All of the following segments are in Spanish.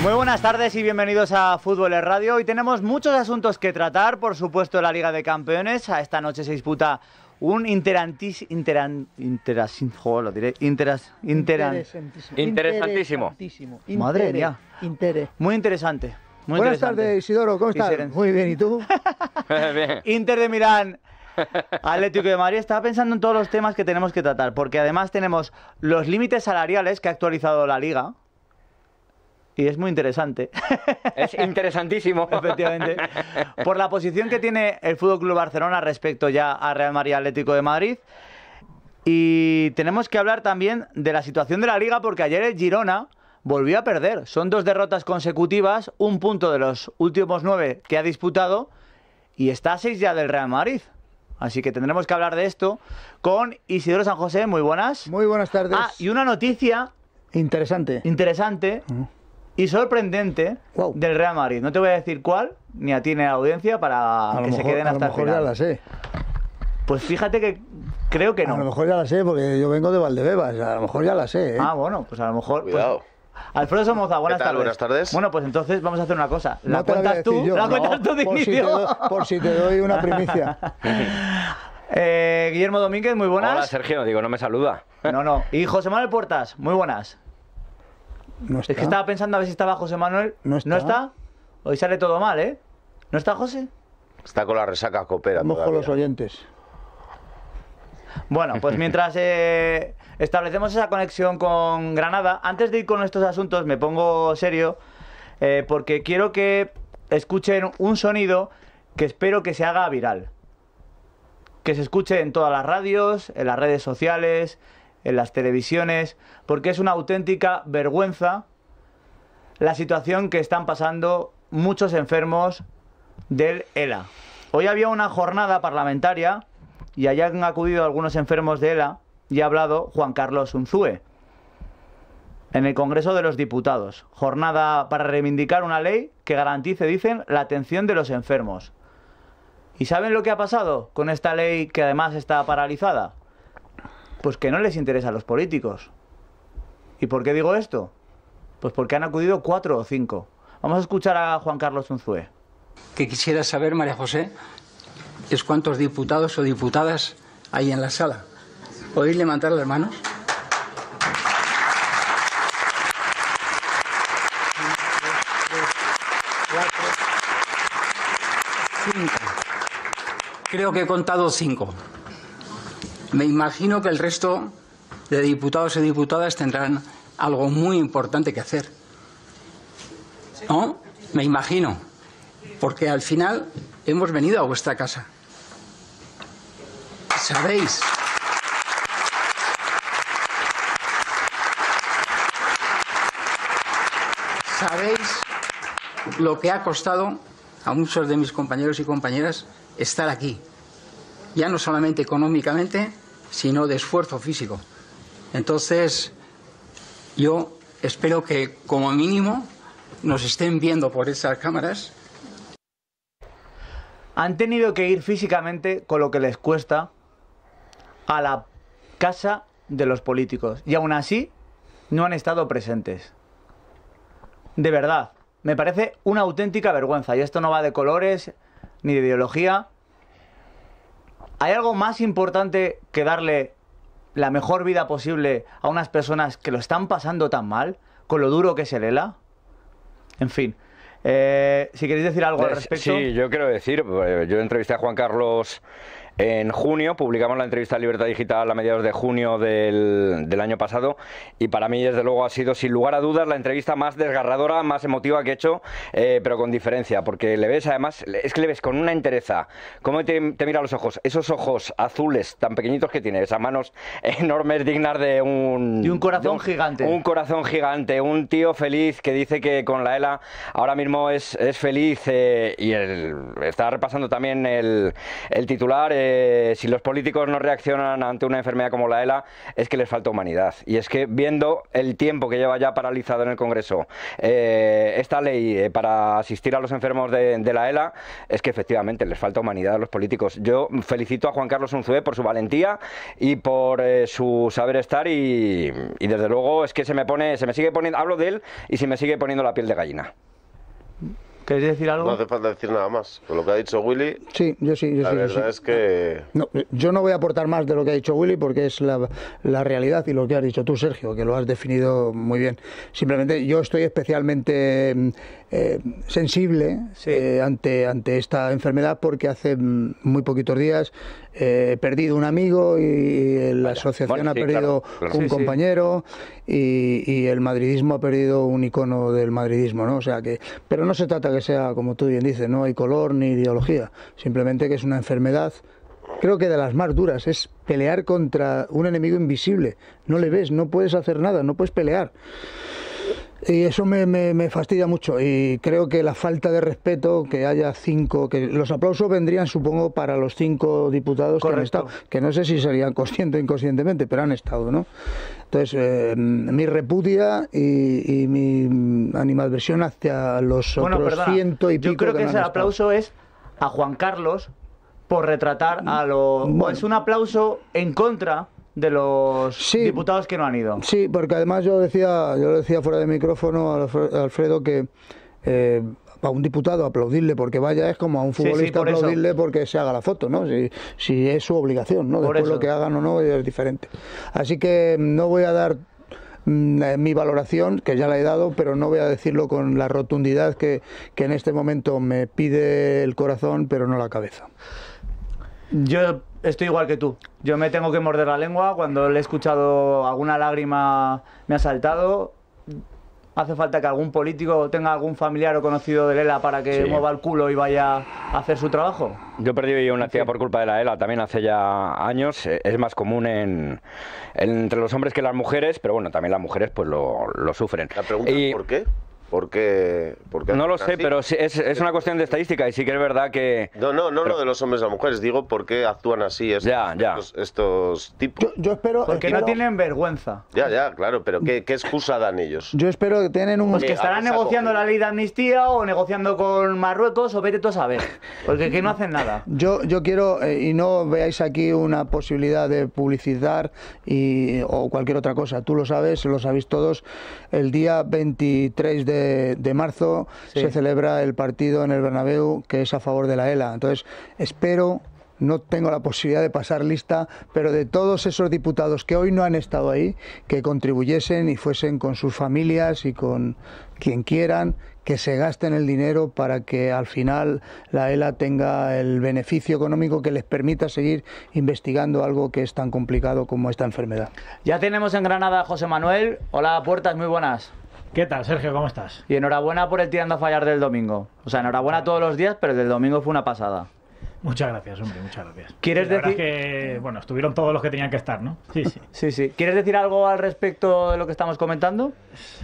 Muy buenas tardes y bienvenidos a Fútbol en Radio. Hoy tenemos muchos asuntos que tratar, por supuesto la Liga de Campeones. A esta noche se disputa un interesantísimo. Madre mía. Muy interesante. Muy Buenas interesante. tardes, Isidoro, ¿cómo estás? Muy bien, ¿y tú? Bien. Inter de Milán, Atlético de Madrid. Estaba pensando en todos los temas que tenemos que tratar, porque además tenemos los límites salariales que ha actualizado la Liga. Y es muy interesante. Es interesantísimo. Efectivamente. Por la posición que tiene el FC Barcelona respecto ya a Real Madrid y Atlético de Madrid. Y tenemos que hablar también de la situación de la Liga, porque ayer el Girona volvió a perder. Son 2 derrotas consecutivas, un punto de los últimos 9 que ha disputado, y está a 6 ya del Real Madrid. Así que tendremos que hablar de esto con Isidoro San José. Muy buenas. Muy buenas tardes. Y una noticia interesante y sorprendente del Real Madrid. No te voy a decir cuál, ni a ti ni a la audiencia, para que se queden hasta el final. A lo mejor ya la sé. Pues fíjate que creo que no. A lo mejor ya la sé, porque yo vengo de Valdebebas. A lo mejor ya la sé, ¿eh? Bueno, pues a lo mejor... Cuidado. Pues, Alfredo Somoza, buenas tardes. Buenas tardes. Bueno, pues entonces vamos a hacer una cosa. No La te la voy a cuentas tú, decir yo. la No, cuentas tú de inicio. por si te doy una primicia. Guillermo Domínguez, muy buenas. Hola, Sergio, digo, no me saluda. No. Y José Manuel Puertas, muy buenas. No está. Es que estaba pensando a ver si estaba José Manuel. No está. ¿No está? Hoy sale todo mal, ¿eh? ¿No está José? Está con la resaca copera. Vamos con los oyentes. Bueno, pues mientras establecemos esa conexión con Granada, antes de ir con estos asuntos me pongo serio, porque quiero que escuchen un sonido que espero que se haga viral. Que se escuche en todas las radios, en las redes sociales, en las televisiones, porque es una auténtica vergüenza la situación que están pasando muchos enfermos del ELA. Hoy había una jornada parlamentaria y allá han acudido algunos enfermos de ELA y ha hablado Juan Carlos Unzúe en el Congreso de los Diputados. Jornada para reivindicar una ley que garantice, dicen, la atención de los enfermos. ¿Y saben lo que ha pasado con esta ley que además está paralizada? Pues que no les interesa a los políticos. ¿Y por qué digo esto? Pues porque han acudido 4 o 5. Vamos a escuchar a Juan Carlos Unzúe. Que quisiera saber, María José, es cuántos diputados o diputadas hay en la sala. ¿Podéis levantar las manos? Creo que he contado 5. Me imagino que el resto de diputados y diputadas tendrán algo muy importante que hacer. ¿No? Me imagino. Porque al final hemos venido a vuestra casa. ¿Sabéis? ¿Sabéis lo que ha costado a muchos de mis compañeros y compañeras estar aquí? Ya no solamente económicamente, sino de esfuerzo físico. Entonces, yo espero que, como mínimo, nos estén viendo por esas cámaras. Han tenido que ir físicamente, con lo que les cuesta, a la casa de los políticos. Y aún así, no han estado presentes. De verdad, me parece una auténtica vergüenza. Y esto no va de colores ni de ideología. ¿Hay algo más importante que darle la mejor vida posible a unas personas que lo están pasando tan mal, con lo duro que es el ELA? En fin, si queréis decir algo al respecto. Sí, yo quiero decir, yo entrevisté a Juan Carlos en junio, publicamos la entrevista en Libertad Digital a mediados de junio del año pasado, y para mí desde luego ha sido sin lugar a dudas la entrevista más desgarradora, más emotiva que he hecho, pero con diferencia, porque le ves además, es que le ves con una entereza, cómo te mira a los ojos, esos ojos azules tan pequeñitos que tiene, esas manos enormes dignas de un corazón gigante. Un corazón gigante, un tío feliz que dice que con la ELA ahora mismo es feliz, y estaba repasando también el titular, si los políticos no reaccionan ante una enfermedad como la ELA, es que les falta humanidad. Y es que viendo el tiempo que lleva ya paralizado en el Congreso esta ley para asistir a los enfermos de la ELA, es que efectivamente les falta humanidad a los políticos. Yo felicito a Juan Carlos Unzué por su valentía y por su saber estar y desde luego es que se me sigue poniendo, hablo de él y se me sigue poniendo la piel de gallina. ¿Queréis decir algo? No hace falta decir nada más. Con lo que ha dicho Willy, Sí, yo sí. la verdad es que... No, yo no voy a aportar más de lo que ha dicho Willy porque es la realidad y lo que has dicho tú, Sergio, que lo has definido muy bien. Simplemente yo estoy especialmente sensible ante esta enfermedad porque hace muy poquitos días he perdido un amigo y la asociación ha perdido un compañero y el madridismo ha perdido un icono del madridismo, ¿no? O sea que, pero no se trata que sea, como tú bien dices, no hay color ni ideología, simplemente que es una enfermedad. Creo que de las más duras es pelear contra un enemigo invisible. No le ves, no puedes hacer nada, no puedes pelear. Y eso me fastidia mucho y creo que la falta de respeto, que haya 5, que los aplausos vendrían supongo para los 5 diputados que han estado, que no sé si serían consciente o inconscientemente, pero han estado, ¿no? Entonces, mi repudia y mi animadversión hacia los otros 100 y pico. Yo creo que ese aplauso es a Juan Carlos por retratar a los... Bueno, es un aplauso en contra de los diputados que no han ido. Sí, porque además yo lo decía fuera de micrófono a Alfredo que a un diputado aplaudirle porque vaya es como a un futbolista aplaudirle porque se haga la foto, ¿no? Si es su obligación, ¿no? Después lo que hagan o no es diferente. Así que no voy a dar mi valoración, que ya la he dado, pero no voy a decirlo con la rotundidad que en este momento me pide el corazón, pero no la cabeza. Yo estoy igual que tú. Yo me tengo que morder la lengua. Cuando le he escuchado, alguna lágrima me ha saltado. Hace falta que algún político tenga algún familiar o conocido de ELA para que mueva el culo y vaya a hacer su trabajo. Yo perdí una tía por culpa de la ELA también hace ya años. Es más común entre los hombres que las mujeres, pero bueno, también las mujeres pues lo sufren. La pregunta es ¿por qué? ¿Por qué no lo sé, pero es una cuestión de estadística y sí que es verdad que... No lo de los hombres y las mujeres, digo por qué actúan así estos tipos. Yo espero... Porque no tienen vergüenza. Ya, claro, pero ¿qué excusa dan ellos? Yo espero que tienen un... Pues que estarán negociando la ley de amnistía o negociando con Marruecos o vete tú a saber. Porque que no hacen nada. Yo quiero, y no veáis aquí una posibilidad de publicitar o cualquier otra cosa. Tú lo sabes, lo sabéis todos. El día 23 de marzo se celebra el partido en el Bernabéu que es a favor de la ELA. Entonces espero, no tengo la posibilidad de pasar lista, pero de todos esos diputados que hoy no han estado ahí, que contribuyesen y fuesen con sus familias y con quien quieran, que se gasten el dinero para que al final la ELA tenga el beneficio económico que les permita seguir investigando algo que es tan complicado como esta enfermedad. Ya tenemos en Granada a José Manuel. Hola, Puertas, muy buenas. ¿Qué tal, Sergio? ¿Cómo estás? Y enhorabuena por el tirando a fallar del domingo. O sea, enhorabuena todos los días, pero el del domingo fue una pasada. Muchas gracias, hombre, muchas gracias. ¿Quieres la decir verdad es que, bueno, estuvieron todos los que tenían que estar, ¿no? Sí. ¿Quieres decir algo al respecto de lo que estamos comentando?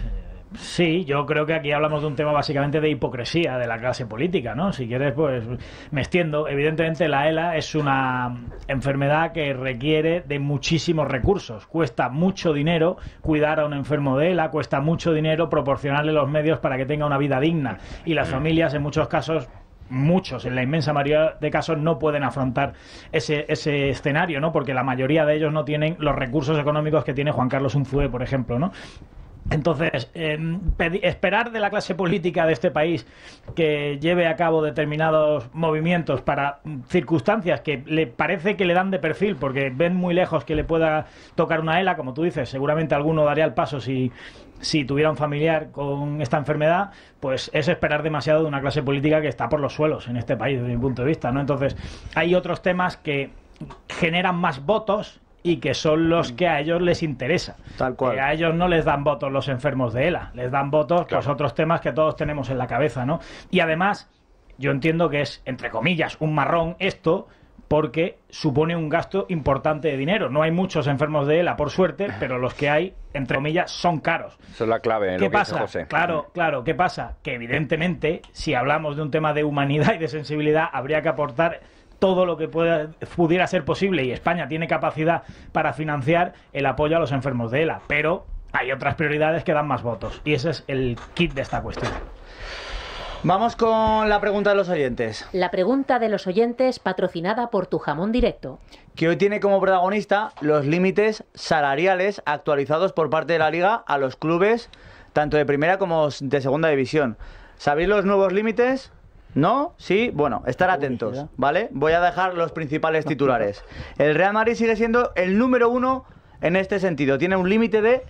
Sí, yo creo que aquí hablamos de un tema básicamente de hipocresía de la clase política, ¿no? Si quieres, pues me extiendo. Evidentemente la ELA es una enfermedad que requiere de muchísimos recursos. Cuesta mucho dinero cuidar a un enfermo de ELA, cuesta mucho dinero proporcionarle los medios para que tenga una vida digna. Y las familias, en muchos casos, en la inmensa mayoría de casos, no pueden afrontar ese escenario, ¿no? Porque la mayoría de ellos no tienen los recursos económicos que tiene Juan Carlos Unzué, por ejemplo, ¿no? Entonces, esperar de la clase política de este país que lleve a cabo determinados movimientos para circunstancias que le parece que le dan de perfil, porque ven muy lejos que le pueda tocar una ELA, como tú dices, seguramente alguno daría el paso si tuviera un familiar con esta enfermedad, pues es esperar demasiado de una clase política que está por los suelos en este país, desde mi punto de vista, ¿no? Entonces, hay otros temas que generan más votos y que son los que a ellos les interesa. Tal cual. Que a ellos no les dan votos los enfermos de ELA, les dan votos pues otros temas que todos tenemos en la cabeza, ¿no? Y además, yo entiendo que es, entre comillas, un marrón esto, porque supone un gasto importante de dinero. No hay muchos enfermos de ELA, por suerte, pero los que hay, entre comillas, son caros. Esa es la clave. ¿Qué pasa? Claro, ¿qué pasa? Que evidentemente, si hablamos de un tema de humanidad y de sensibilidad, habría que aportar todo lo que pudiera ser posible, y España tiene capacidad para financiar el apoyo a los enfermos de ELA, pero hay otras prioridades que dan más votos, y ese es el kit de esta cuestión. Vamos con la pregunta de los oyentes. La pregunta de los oyentes, patrocinada por Tu Jamón Directo, que hoy tiene como protagonista los límites salariales actualizados por parte de la Liga a los clubes, tanto de primera como de segunda división. ¿Sabéis los nuevos límites? ¿No? ¿Sí? Bueno, estar atentos, ¿vale? Voy a dejar los principales titulares. El Real Madrid sigue siendo el número 1 en este sentido. Tiene un límite de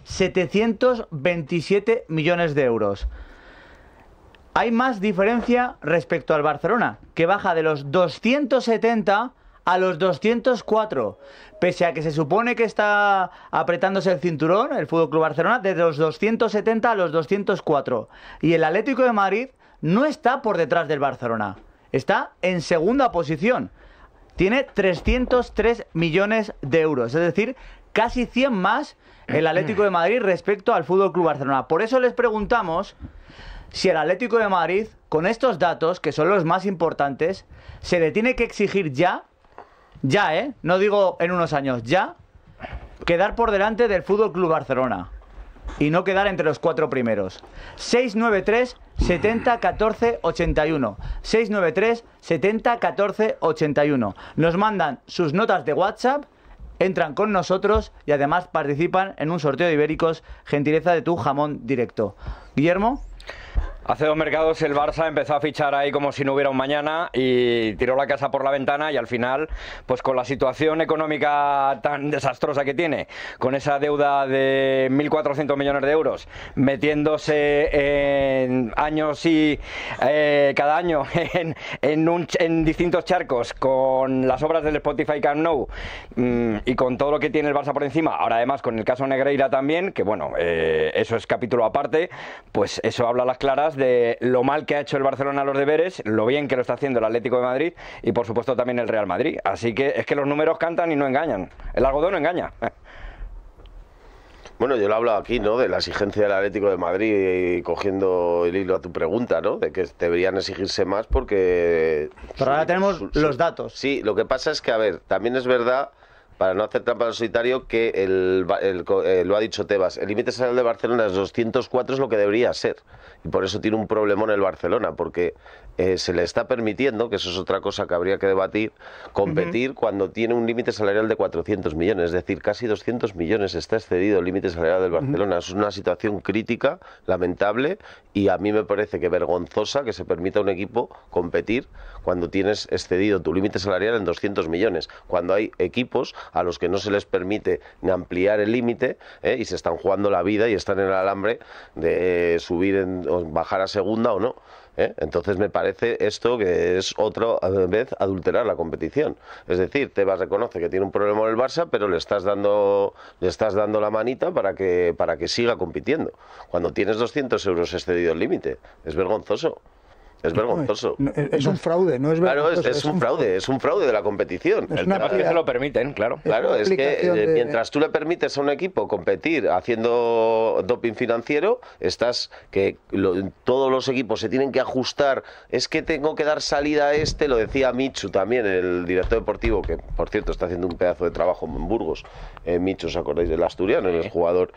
727 millones de euros. Hay más diferencia respecto al Barcelona, que baja de los 270 a los 204, pese a que se supone que está apretándose el cinturón, el FC Barcelona, de los 270 a los 204. Y el Atlético de Madrid no está por detrás del Barcelona, está en segunda posición. Tiene 303 millones de euros, es decir, casi 100 más el Atlético de Madrid respecto al FC Barcelona. Por eso les preguntamos si el Atlético de Madrid, con estos datos, que son los más importantes, se le tiene que exigir ya, no digo en unos años, ya, quedar por delante del FC Barcelona y no quedar entre los 4 primeros. 693 70 14 81. 693 70 14 81. Nos mandan sus notas de WhatsApp, entran con nosotros y además participan en un sorteo de ibéricos, gentileza de Tu Jamón Directo. Guillermo. Hace 2 mercados el Barça empezó a fichar ahí como si no hubiera un mañana y tiró la casa por la ventana, y al final, pues con la situación económica tan desastrosa que tiene, con esa deuda de 1.400 millones de euros, metiéndose en años y cada año en distintos charcos, con las obras del Spotify Camp Nou y con todo lo que tiene el Barça por encima, ahora además con el caso Negreira también, que bueno, eso es capítulo aparte, pues eso habla a las claras de lo mal que ha hecho el Barcelona los deberes, lo bien que lo está haciendo el Atlético de Madrid y por supuesto también el Real Madrid. Así que es que los números cantan y no engañan. El algodón no engaña. Bueno, yo lo he hablado aquí, ¿no? De la exigencia del Atlético de Madrid, y cogiendo el hilo a tu pregunta, ¿no? De que deberían exigirse más porque... Pero ahora tenemos los datos. Sí, lo que pasa es que, a ver, también es verdad, para no hacer trampa al solitario, que lo ha dicho Tebas, el límite salarial de Barcelona es 204, es lo que debería ser. Y por eso tiene un problemón el Barcelona, porque se le está permitiendo, que eso es otra cosa que habría que debatir, competir cuando tiene un límite salarial de 400 millones, es decir, casi 200 millones está excedido el límite salarial del Barcelona. Es una situación crítica, lamentable, y a mí me parece que vergonzosa que se permita a un equipo competir cuando tienes excedido tu límite salarial en 200 millones, cuando hay equipos a los que no se les permite ni ampliar el límite y se están jugando la vida y están en el alambre de subir o bajar a segunda o no. Entonces me parece esto que es otra vez adulterar la competición. Es decir, Tebas reconoce que tiene un problema en el Barça, pero le estás dando la manita para que siga compitiendo. Cuando tienes 200 euros excedido el límite, es vergonzoso. Es vergonzoso. Es un fraude, no es vergonzoso. Claro, es un fraude de la competición. El tema es que se lo permiten, claro. Claro, es que mientras tú le permites a un equipo competir haciendo doping financiero, todos los equipos se tienen que ajustar. Es que tengo que dar salida a lo decía Michu también, el director deportivo, que por cierto está haciendo un pedazo de trabajo en Burgos. Michu, ¿os acordáis del asturiano, el jugador?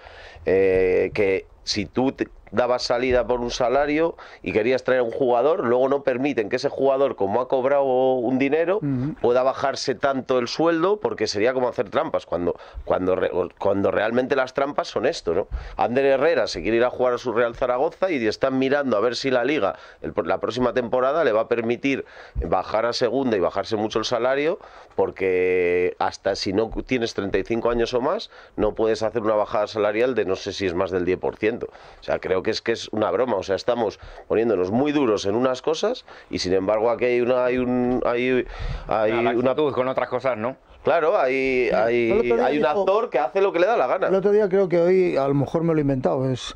Que si tú dabas salida por un salario y querías traer a un jugador, luego no permiten que ese jugador, como ha cobrado un dinero, pueda bajarse tanto el sueldo, porque sería como hacer trampas, cuando realmente las trampas son esto, ¿no? Ander Herrera se quiere ir a jugar a su Real Zaragoza y están mirando a ver si la Liga la próxima temporada le va a permitir bajar a segunda y bajarse mucho el salario, porque hasta si no tienes 35 años o más, no puedes hacer una bajada salarial de no sé si es más del 10%. O sea, creo que es una broma. O sea, estamos poniéndonos muy duros en unas cosas y sin embargo aquí hay una con otras cosas, ¿no? Claro, hay un actor que hace lo que le da la gana. El otro día, creo que hoy, a lo mejor me lo he inventado, es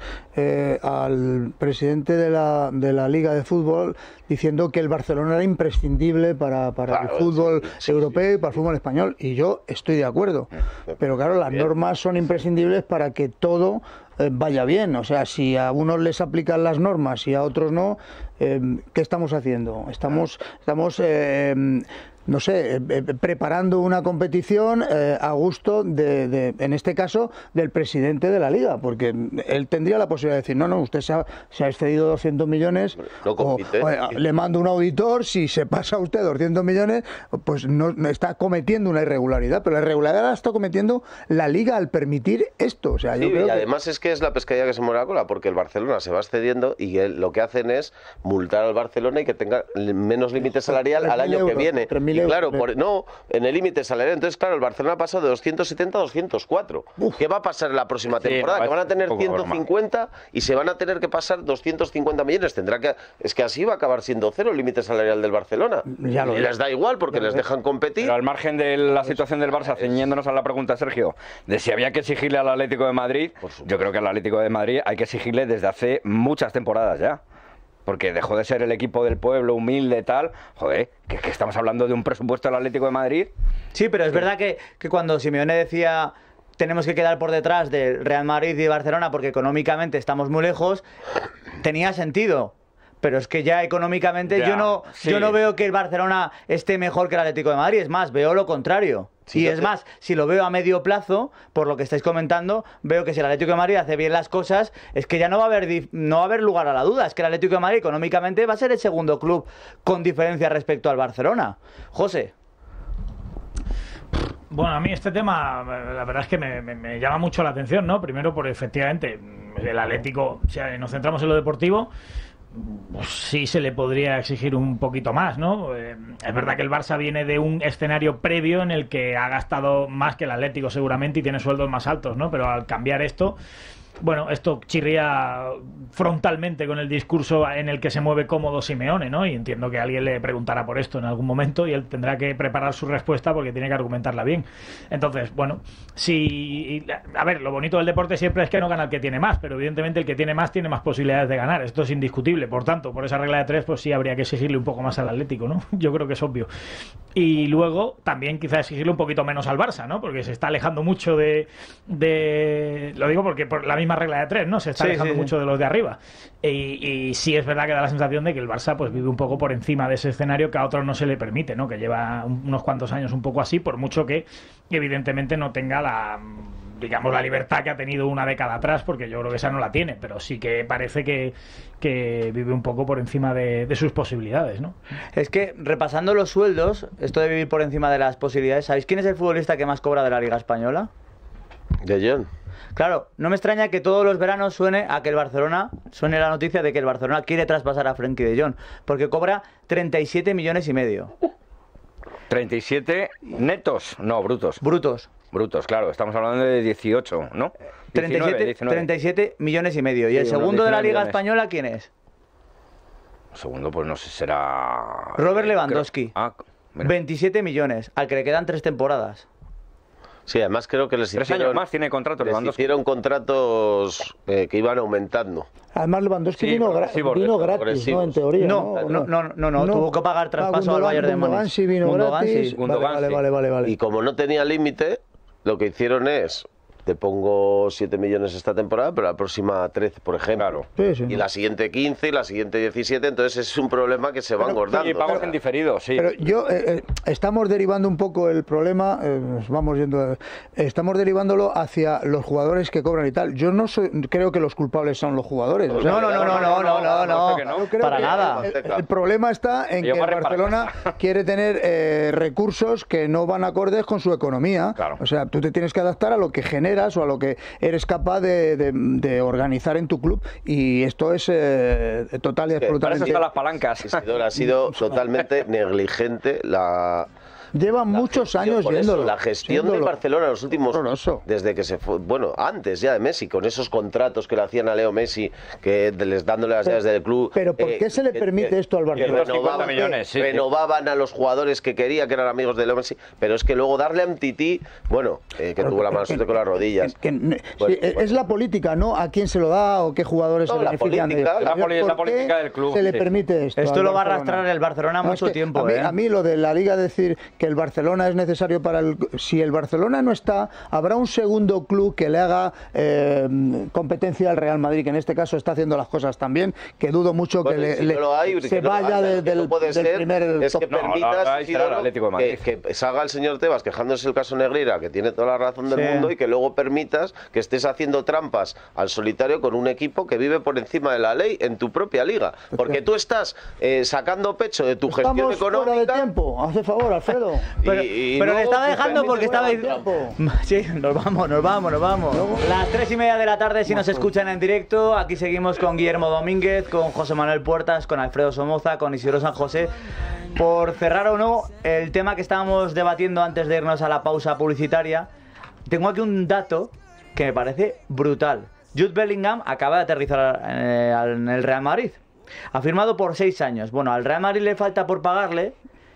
al presidente de la Liga de Fútbol diciendo que el Barcelona era imprescindible para el fútbol europeo y para el fútbol español. Y yo estoy de acuerdo. Pero claro, las normas son imprescindibles para que todo vaya bien. O sea, si a unos les aplican las normas y a otros no, ¿qué estamos haciendo? Estamos no sé, preparando una competición a gusto en este caso, del presidente de la Liga, porque él tendría la posibilidad de decir, no, usted se ha excedido 200 millones, o le mando un auditor, si se pasa usted 200 millones, pues no está cometiendo una irregularidad, pero la irregularidad la está cometiendo la Liga al permitir esto. O sea, yo creo y además es que es la pescadilla que se muere la cola, porque el Barcelona se va excediendo y lo que hacen es multar al Barcelona y que tenga menos límite salarial al año que viene. Y claro, en el límite salarial, entonces claro, el Barcelona ha pasado de 270 a 204. ¿Qué va a pasar en la próxima temporada? Que van a tener 150 y se van a tener que pasar 250 millones. Es que así va a acabar siendo cero el límite salarial del Barcelona. Y les da igual porque les dejan competir. Pero al margen de la situación del Barça, ceñiéndonos a la pregunta, Sergio, de si había que exigirle al Atlético de Madrid, yo creo que al Atlético de Madrid hay que exigirle desde hace muchas temporadas ya. Porque dejó de ser el equipo del pueblo, humilde, tal. Joder, que estamos hablando de un presupuesto del Atlético de Madrid. Sí, pero es verdad que cuando Simeone decía tenemos que quedar por detrás del Real Madrid y Barcelona porque económicamente estamos muy lejos, tenía sentido. Pero es que ya económicamente yo no veo que el Barcelona esté mejor que el Atlético de Madrid. Es más, veo lo contrario. Y es más, si lo veo a medio plazo, por lo que estáis comentando, veo que si el Atlético de Madrid hace bien las cosas, es que ya no va a haber lugar a la duda. Es que el Atlético de Madrid económicamente va a ser el segundo club con diferencia respecto al Barcelona. José. Bueno, a mí este tema, la verdad es que me llama mucho la atención, ¿no? Primero, por efectivamente, el Atlético, si nos centramos en lo deportivo, pues sí se le podría exigir un poquito más, ¿no? Es verdad que el Barça viene de un escenario previo en el que ha gastado más que el Atlético seguramente y tiene sueldos más altos, ¿no? Pero al cambiar esto, bueno, esto chirría frontalmente con el discurso en el que se mueve cómodo Simeone, ¿no? Y entiendo que alguien le preguntará por esto en algún momento y él tendrá que preparar su respuesta porque tiene que argumentarla bien. Entonces, bueno, a ver, lo bonito del deporte siempre es que no gana el que tiene más, pero evidentemente el que tiene más posibilidades de ganar. Esto es indiscutible. Por tanto, por esa regla de 3, pues sí habría que exigirle un poco más al Atlético, ¿no? Yo creo que es obvio. Y luego también quizás exigirle un poquito menos al Barça, ¿no? Porque se está alejando mucho lo digo porque por la misma regla de 3, ¿no? Se está alejando mucho de los de arriba. Y sí es verdad que da la sensación de que el Barça pues vive un poco por encima de ese escenario que a otros no se le permite, ¿no? Que lleva unos cuantos años un poco así, por mucho que evidentemente no tenga la libertad que ha tenido una década atrás, porque yo creo que esa no la tiene, pero sí que parece que vive un poco por encima de sus posibilidades, ¿no? Es que, repasando los sueldos, esto de vivir por encima de las posibilidades, ¿sabéis quién es el futbolista que más cobra de la Liga Española? De Jong. Claro, no me extraña que todos los veranos suene la noticia de que el Barcelona quiere traspasar a Frenkie de Jong, porque cobra 37 millones y medio. 37 netos, no, brutos. Brutos, claro, estamos hablando de 18, ¿no? 37 millones y medio. ¿Y el segundo de la Liga Española quién es? El segundo, pues no sé, será... Robert Lewandowski. 27 millones, al que le quedan 3 temporadas. Sí, además creo que les hicieron más tiene contratos. Les hicieron contratos que iban aumentando. Además Lewandowski vino gratis, ¿no? En teoría. No, tuvo que pagar traspaso al Bayern de Múnich. Sí, vino gratis. Vale. Y como no tenía límite, lo que hicieron es: te pongo 7 millones esta temporada, pero la próxima 13, por ejemplo. Claro. Sí. Y la siguiente 15, y la siguiente 17, entonces es un problema que se va engordando. Y pagos en diferido, sí. Pero estamos derivando un poco el problema, estamos derivándolo hacia los jugadores que cobran y tal. Yo no creo que los culpables son los jugadores. No, para nada. El problema está en que el Barcelona quiere tener recursos que no van acordes con su economía. Claro. O sea, tú te tienes que adaptar a lo que genera o a lo que eres capaz de organizar en tu club, y esto es total y absolutamente... Para eso están las palancas. Ha sido totalmente negligente Llevan muchos años viéndolo. La gestión del Barcelona en los últimos... Desde que se fue... Bueno, antes ya de Messi, con esos contratos que le hacían a Leo Messi, que dándole las llaves del club... Pero ¿por qué se le permite esto al Barcelona? Renovaban a los jugadores que quería, que eran amigos de Leo Messi, pero es que luego darle a Mtiti, que tuvo la mala suerte con las rodillas. Es la política, ¿no? ¿A quién se lo da o qué jugadores se benefician de esto? La política del club. Se le permite esto. Esto lo va a arrastrar el Barcelona mucho tiempo. A mí lo de la Liga, decir que que el Barcelona es necesario para el... Si el Barcelona no está, habrá un segundo club que le haga competencia al Real Madrid, que en este caso está haciendo las cosas tan bien, que dudo mucho que se vaya del primer top. Que permitas que salga el señor Tebas quejándose el caso Negreira, que tiene toda la razón del mundo, y que luego permitas que estés haciendo trampas al solitario con un equipo que vive por encima de la ley en tu propia liga. Porque tú estás sacando pecho de tu gestión económica. Fuera de tiempo, haz el favor, Alfredo. pero le estaba dejando porque estaba... Sí, nos vamos. Las 3:30 de la tarde, si nos escuchan en directo, aquí seguimos con Guillermo Domínguez, con José Manuel Puertas, con Alfredo Somoza, con Isidro San José. Por cerrar o no el tema que estábamos debatiendo antes de irnos a la pausa publicitaria, tengo aquí un dato que me parece brutal. Jude Bellingham acaba de aterrizar en el Real Madrid. Ha firmado por 6 años. Bueno, al Real Madrid le falta por pagarle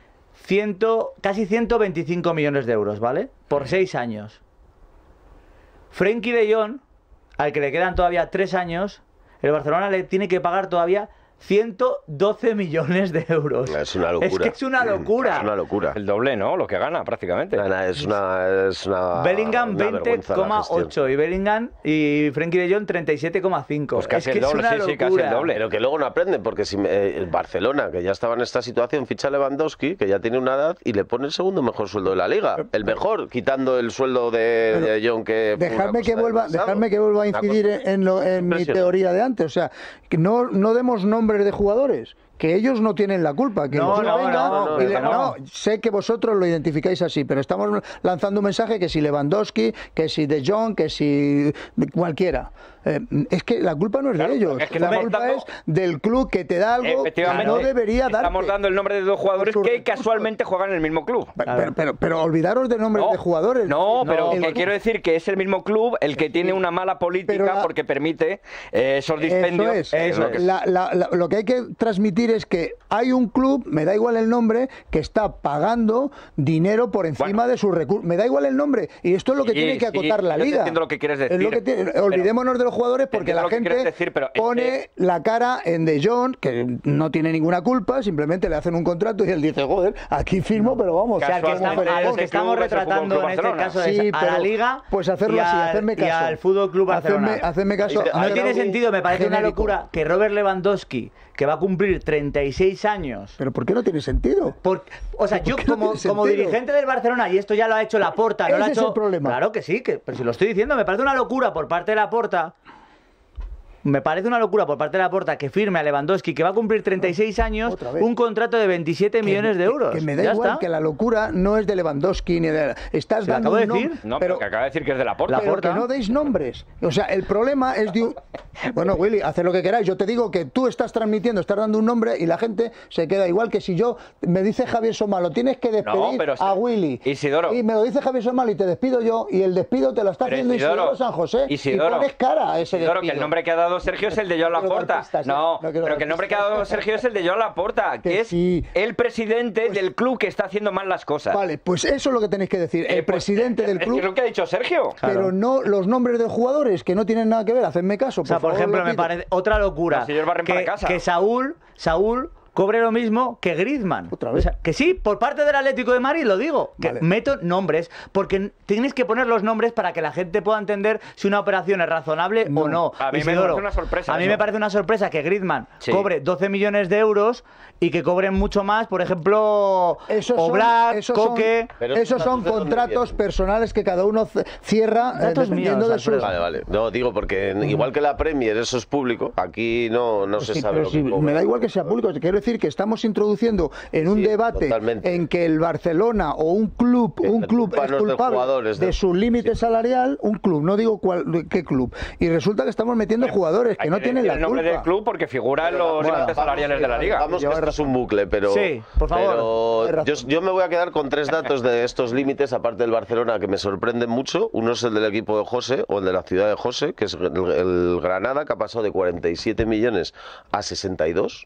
casi 125 millones de euros, ¿vale? Por 6 años. Frenkie de Jong, al que le quedan todavía 3 años, el Barcelona le tiene que pagar todavía 112 millones de euros. Es una locura. Es que es una locura. Es una locura. El doble, ¿no? Lo que gana prácticamente. Es una Bellingham 20,8 y Bellingham y Frenkie de Jong 37,5. Pues casi es que el doble, es una sí, casi el doble. Pero que luego no aprenden, porque si el Barcelona, que ya estaba en esta situación, ficha a Lewandowski, que ya tiene una edad, y le pone el segundo mejor sueldo de la liga. El mejor, quitando el sueldo de Jong, que... Dejarme que vuelva a incidir en mi teoría de antes. O sea, que no demos nombres de jugadores, que ellos no tienen la culpa, que no, sé que vosotros lo identificáis así, pero estamos lanzando un mensaje que si Lewandowski, que si De Jong, que si cualquiera. Es que la culpa no es de ellos, es que la culpa es del club que te da algo que no debería darte. Estamos dando el nombre de dos jugadores que casualmente juegan en el mismo club. Pero olvidaros de nombres de jugadores. No, pero que quiero decir que es el mismo club el que tiene una mala política porque permite esos dispendios. Lo que hay que transmitir es que hay un club, me da igual el nombre, que está pagando dinero por encima de sus recursos. Me da igual el nombre. Y esto es lo que tiene que acotar la liga. Entiendo lo que quieres decir. Olvidémonos de los jugadores porque la gente pone la cara en De Jong, que no tiene ninguna culpa, simplemente le hacen un contrato y él dice, joder, aquí firmo, pero vamos. O sea, que a los que estamos retratando en este caso es a la liga, pues hacerlo así, hacerme caso. Y al Fútbol Club Barcelona. Hacerme caso. No tiene sentido, me parece una locura que Robert Lewandowski, que va a cumplir 36 años. ¿Pero por qué no tiene sentido? O sea, yo como dirigente del Barcelona, y esto ya lo ha hecho Laporta, no lo ha hecho... Ese es el problema. Claro que sí, pero si lo estoy diciendo, me parece una locura por parte de Laporta. Me parece una locura por parte de Laporta que firme a Lewandowski, que va a cumplir 36 años, un contrato de 27 millones de euros. Que me da igual, que la locura no es de Lewandowski ni de... Estás dando ¿Acabo de decir? No, pero que acaba de decir que es de Laporta. Pero que no deis nombres. O sea, el problema es de... Bueno, Willy, haced lo que queráis. Yo te digo que tú estás transmitiendo, estás dando un nombre y la gente se queda igual que si yo... Me dice Javier Somalo, tienes que despedir a Willy. Isidoro. Y me lo dice Javier Somalo y te despido yo, y el despido te lo está haciendo Isidoro San José. Y pones cara a ese despido. Que el nombre que ha dado Sergio es el de Joan Laporta. No, pero que el nombre que ha dado Sergio es el de Joan Laporta, que es el presidente del club que está haciendo mal las cosas. Vale, pues eso es lo que tenéis que decir. El presidente del club. Es lo que ha dicho Sergio. Pero no los nombres de jugadores que no tienen nada que ver. Hacedme caso. O sea, por ejemplo, me parece otra locura que Saúl cobre lo mismo que Griezmann. ¿Otra vez? O sea, que sí, por parte del Atlético de Madrid lo digo, que meto nombres, porque tienes que poner los nombres para que la gente pueda entender si una operación es razonable o no. A mí me parece una sorpresa. A mí me parece una sorpresa que Griezmann cobre 12 millones de euros y que cobren mucho más, por ejemplo, Oblak, Coque... Esos son contratos personales que cada uno cierra dependiendo de su... Vale. No, digo, porque igual que la Premier, eso es público, aquí no se sabe lo que cobra. Me da igual que sea público, quiero decir que estamos introduciendo en un debate en que el Barcelona o un club es culpable de su límite salarial, un club, no digo qué club, y resulta que estamos metiendo jugadores que no tienen la culpa. El nombre del club porque figura en los límites salariales de la liga. Vamos, que esto es un bucle, pero sí, por favor. Pero yo me voy a quedar con 3 datos de estos límites, aparte del Barcelona, que me sorprenden mucho. Uno es el del equipo de José, o el de la ciudad de José, que es el Granada, que ha pasado de 47 millones a 62.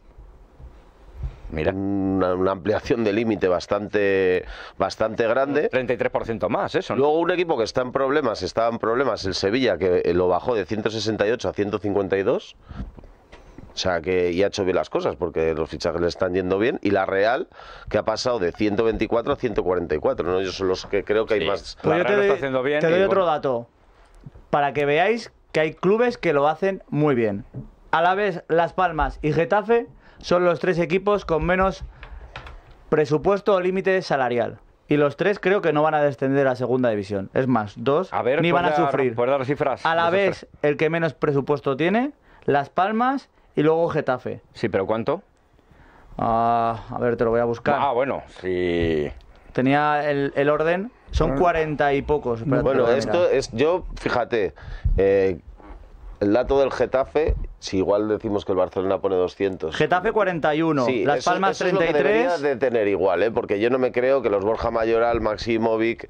Mira. Una ampliación de límite bastante grande. 33% más, eso, ¿no? Luego un equipo que estaba en problemas, el Sevilla, que lo bajó de 168 a 152. O sea, y ha hecho bien las cosas porque los fichajes le están yendo bien. Y la Real, que ha pasado de 124 a 144, ¿no? Ellos son los que creo que hay más. Pues yo te doy otro dato para que veáis que hay clubes que lo hacen muy bien. Alavés, Las Palmas y Getafe son los 3 equipos con menos presupuesto o límite salarial. Y los 3 creo que no van a descender a segunda división. Es más, 2 ni van a sufrir. ¿Puedes dar cifras? Alavés, el que menos presupuesto tiene, Las Palmas y luego Getafe. Sí, pero ¿cuánto? A ver, te lo voy a buscar. Bueno, sí. Tenía el orden, son 40 y pocos. Espérate, bueno, esto es, yo, fíjate, el dato del Getafe, si igual decimos que el Barcelona pone 200. Getafe 41, sí, Las Palmas 33. Es lo que deberías de tener igual, porque yo no me creo que los Borja Mayoral, Maximovic,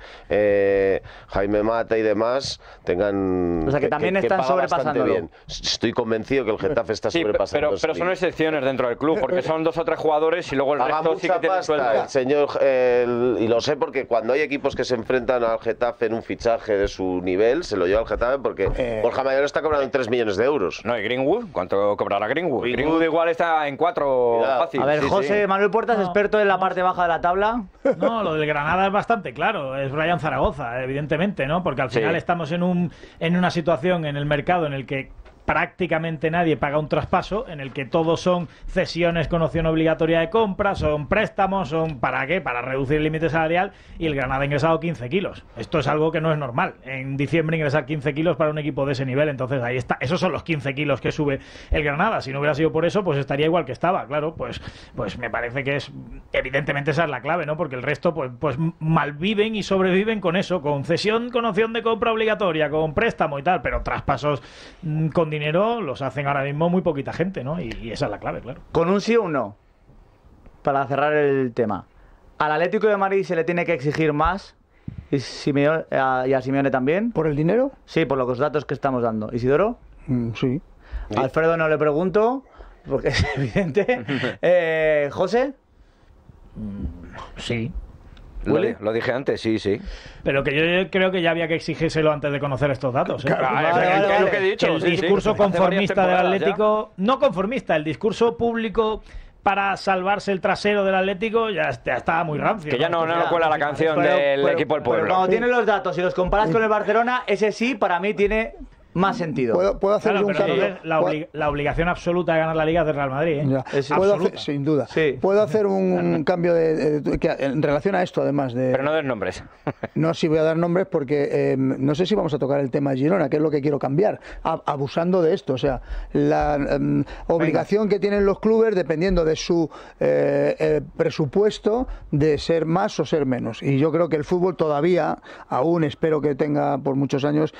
Jaime Mata y demás tengan. O sea que también están sobrepasándolo. Bien. Estoy convencido que el Getafe está sobrepasando. Pero son excepciones dentro del club, porque son 2 o 3 jugadores y luego el resto sí que tiene sueldo. El señor, y lo sé porque cuando hay equipos que se enfrentan al Getafe en un fichaje de su nivel, se lo lleva al Getafe porque Borja Mayoral está cobrando 3 millones de euros. No, ¿y Greenwood? ¿Cuánto cobrará Greenwood? Greenwood igual está en 4 fácil. A ver, sí, José Manuel Puertas, experto en la parte baja de la tabla. No, lo del Granada es bastante claro. Es Brian Zaragoza, evidentemente, ¿no? Porque al final estamos en una situación en el mercado en el que prácticamente nadie paga un traspaso, en el que todos son cesiones con opción obligatoria de compra, son préstamos, son ¿para qué? Para reducir el límite salarial, y el Granada ha ingresado 15 kilos. Esto es algo que no es normal. En diciembre ingresar 15 kilos para un equipo de ese nivel, entonces ahí está. Esos son los 15 kilos que sube el Granada. Si no hubiera sido por eso, pues estaría igual que estaba, claro. Pues me parece que es, evidentemente esa es la clave, ¿no? Porque el resto pues malviven y sobreviven con eso, con cesión con opción de compra obligatoria, con préstamo y tal, pero traspasos con dinero los hacen ahora mismo muy poquita gente, ¿no? Y esa es la clave, claro. Con un sí o un no, para cerrar el tema, ¿al Atlético de Madrid se le tiene que exigir más y a Simeone también? ¿Por el dinero? Sí, por los datos que estamos dando. ¿Isidoro? Sí. A Alfredo no le pregunto, porque es evidente. ¿José? Sí. Lo dije antes, sí. Pero que yo creo que ya había que exigírselo antes de conocer estos datos. Vale. Lo que he dicho. El discurso conformista del Atlético, no conformista, el discurso público para salvarse el trasero del Atlético ya estaba muy rancio. Que ya no cuela la canción del equipo del pueblo. Pero cuando tienes los datos y los comparas con el Barcelona, ese sí para mí tiene más sentido. ¿Puedo hacer un cambio? La obligación absoluta de ganar la Liga es de Real Madrid, ¿eh? Sin duda. Sí. ¿Puedo hacer un cambio en relación a esto, además de...? Pero no des nombres. No, sí voy a dar nombres porque no sé si vamos a tocar el tema de Girona, que es lo que quiero cambiar, abusando de esto. O sea, la obligación que tienen los clubes, dependiendo de su presupuesto, de ser más o ser menos. Y yo creo que el fútbol todavía, aún espero que tenga por muchos años,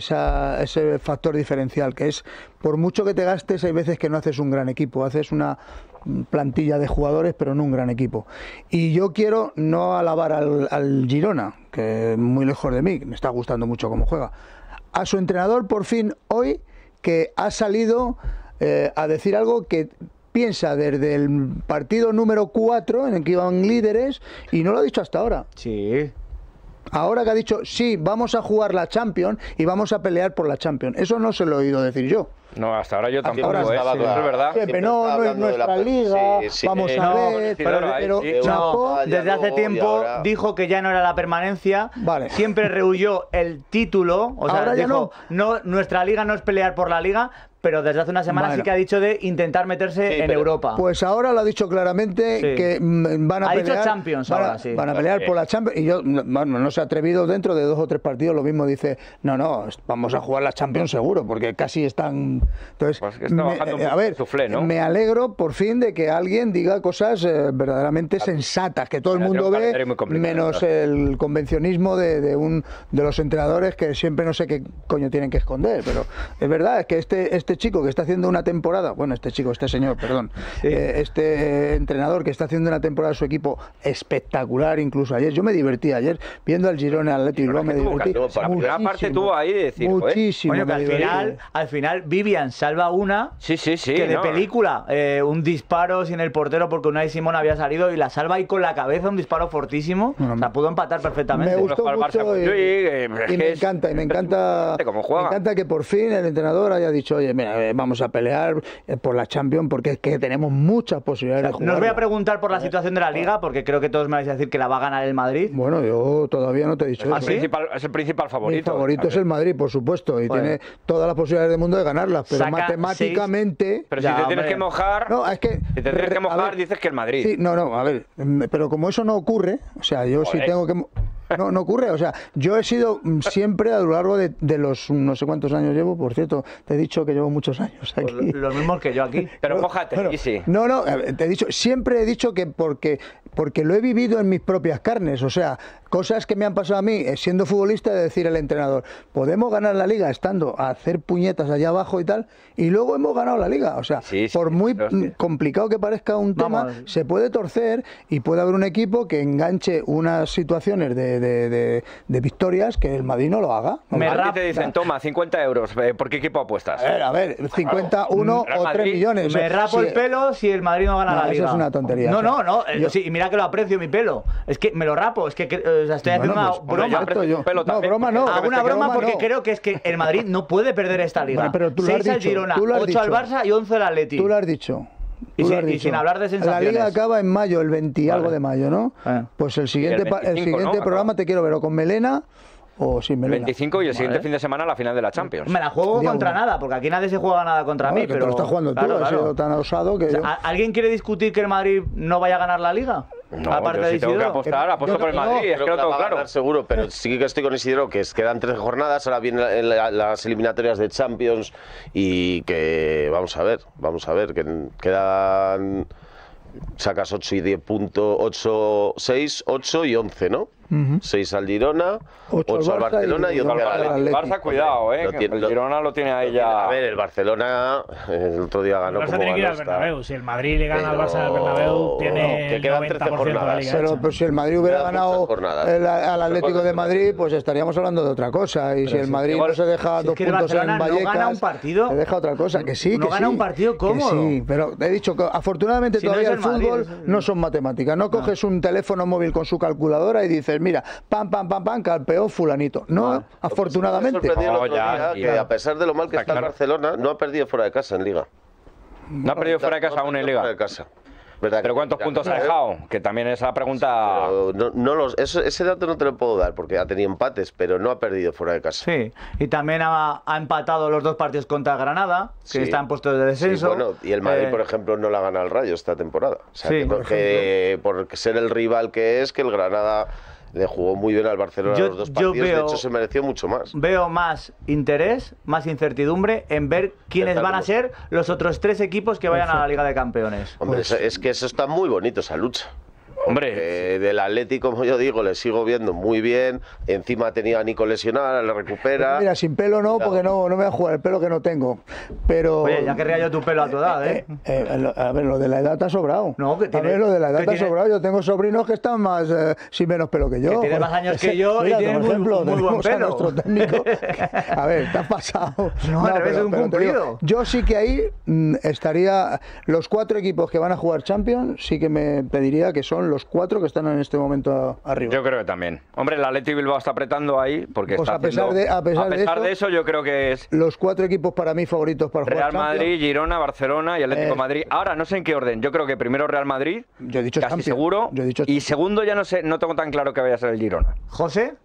ese factor diferencial, que es, por mucho que te gastes, hay veces que no haces un gran equipo, haces una plantilla de jugadores, pero no un gran equipo. Y yo quiero no alabar al Girona, que es muy lejos de mí, me está gustando mucho cómo juega, a su entrenador por fin hoy, que ha salido a decir algo que piensa desde el partido número 4 en el que iban líderes, y no lo ha dicho hasta ahora. Sí. Ahora que ha dicho, sí, vamos a jugar la Champions y vamos a pelear por la Champions. Eso no se lo he oído decir yo. No, hasta ahora yo tampoco, es verdad. Siempre no es nuestra liga, vamos a ver, pero desde hace tiempo dijo que ya no era la permanencia, siempre rehuyó el título, o sea, ahora dijo, no, nuestra liga no es pelear por la liga, pero desde hace una semana sí que ha dicho de intentar meterse en Europa. Pues ahora lo ha dicho claramente que van a pelear. Ha dicho Champions ahora, sí. Van a pelear por la Champions. Y yo, bueno, no se ha atrevido dentro de 2 o 3 partidos, lo mismo dice, no, vamos a jugar la Champions seguro, porque casi están... Entonces, pues a ver, suflé, ¿no? Me alegro por fin de que alguien diga cosas verdaderamente sensatas, que todo el mundo ve, menos el convencionismo de los entrenadores que siempre no sé qué coño tienen que esconder. Pero es verdad, es que este chico que está haciendo una temporada, este entrenador que está haciendo una temporada de su equipo espectacular, incluso ayer, yo me divertí ayer viendo al Girona, al Atlético, me divertí. La primera parte tuvo ahí de decir, muchísimo. Bueno, que al final Vivi Willian salva una que de película, un disparo sin el portero porque Unai Simón había salido y la salva ahí con la cabeza, un disparo fortísimo. O sea, pudo empatar perfectamente. Me gustó mucho y me encanta que por fin el entrenador haya dicho, oye, mira, vamos a pelear por la Champions porque es que tenemos muchas posibilidades de jugar. No os voy a preguntar por la situación de la Liga porque creo que todos me vais a decir que la va a ganar el Madrid. Bueno, yo todavía no te he dicho eso. Es el principal favorito. Mi favorito es el Madrid, por supuesto, y tiene todas las posibilidades del mundo de ganarlas, pero matemáticamente... Pero si te tienes que mojar, dices que el Madrid. Sí, a ver, pero como eso no ocurre, o sea, yo sí tengo que... No ocurre, o sea, yo he sido siempre a lo largo de los no sé cuántos años llevo, por cierto, te he dicho que llevo muchos años aquí. Pues los mismos que yo aquí. Pero mójate, sí. No, te he dicho, siempre he dicho que porque lo he vivido en mis propias carnes, o sea, cosas que me han pasado a mí siendo futbolista, de decir el entrenador, podemos ganar la Liga estando a hacer puñetas allá abajo y tal, y luego hemos ganado la Liga, o sea, por muy complicado que parezca un tema, se puede torcer y puede haber un equipo que enganche unas situaciones de victorias que el Madrid no lo haga. A ti te dicen, toma, 50 euros, ¿por qué equipo apuestas? A ver, 51 o 3 millones. Me rapo el pelo si el Madrid no gana la Liga. Eso es una tontería. No, sí, mira que lo aprecio mi pelo. Es que me lo rapo, es que estoy haciendo una broma. Broma no. Hago una broma porque creo que es que el Madrid no puede perder esta Liga. Pero tú 6 al Girona, 8 al Barça y 11 al Atleti. Tú lo has dicho. Y sin hablar de sensaciones. La Liga acaba en mayo, el 20 y algo de mayo, ¿no? Pues el siguiente programa te quiero ver o con melena o sin melena. 25 y el siguiente fin de semana la final de la Champions. Me la juego contra nada, porque aquí nadie se juega nada contra mí. Pero lo estás jugando tú, has sido tan osado que... ¿Alguien quiere discutir que el Madrid no vaya a ganar la Liga? No, yo sí tengo que apostar, apuesto por el Madrid, es que lo tengo claro. Seguro, pero sí que estoy con Isidro, que quedan 3 jornadas, ahora vienen las eliminatorias de Champions y que vamos a ver, que quedan, sacas 8 y 10 puntos, 8, 6, 8 y 11, ¿no? 6 al Girona, 8 al Barcelona y 11 al Barça, cuidado, el Girona lo tiene ahí ya. A ver, el Barcelona el otro día ganó. El Barça tiene que ir al Bernabéu. Si el Madrid le gana al Barça en el Bernabéu, tiene el 90% de la Liga. Pero si el Madrid hubiera ganado al Atlético de Madrid, pues estaríamos hablando de otra cosa. Y si el Madrid no se deja 2 puntos en Vallecas, se deja otra cosa. Que sí, no gana un partido cómodo. Sí, pero he dicho que afortunadamente todavía el fútbol no son matemáticas. No coges un teléfono móvil con su calculadora y dices, mira, pam, campeón fulanito. No, afortunadamente. Me sorprendió que a pesar de lo mal que está el Barcelona, no ha perdido fuera de casa en Liga. No ha perdido fuera de casa aún en Liga. ¿Pero cuántos puntos ha dejado? Que también esa pregunta... Ese dato no te lo puedo dar, porque ha tenido empates, pero no ha perdido fuera de casa. Sí, y también ha empatado los 2 partidos contra Granada, que están puestos de descenso. Sí, bueno, y el Madrid, por ejemplo, no la gana al Rayo esta temporada. O sea, que por ser el rival que es, que el Granada... Le jugó muy bien al Barcelona los 2 partidos, de hecho se mereció mucho más. Veo más interés, más incertidumbre en ver quiénes van a ser los otros 3 equipos que vayan a la Liga de Campeones. Hombre, es que eso está muy bonito, esa lucha. Hombre, del Atlético, como yo digo, le sigo viendo muy bien. Encima tenía a Nico lesionada, le recupera. Mira, sin pelo no, porque no me voy a jugar el pelo que no tengo. Pero... Oye, ya querría yo tu pelo a tu edad, ¿eh? A ver, lo de la edad te ha sobrado. No, que tiene, a ver, lo de la edad te ha sobrado. Yo tengo sobrinos que están más sin menos pelo que yo. Que tiene más años que yo. Mira, y tiene por ejemplo, muy buen pelo. A nuestro técnico. A ver, te has pasado. No, al revés, es un cumplido. Yo sí que ahí estaría... Los 4 equipos que van a jugar Champions, sí que me pediría que son los 4 que están en este momento arriba. Yo creo que también. Hombre, el Atleti Bilbao está apretando ahí porque pues está a pesar de eso, yo creo que es los 4 equipos para mí favoritos para Real jugar Madrid, Girona, Barcelona y Atlético Madrid. Ahora no sé en qué orden. Yo creo que primero Real Madrid, yo he dicho casi Champions. seguro, yo he dicho y segundo ya no sé, no tengo tan claro que vaya a ser el Girona. ¿José?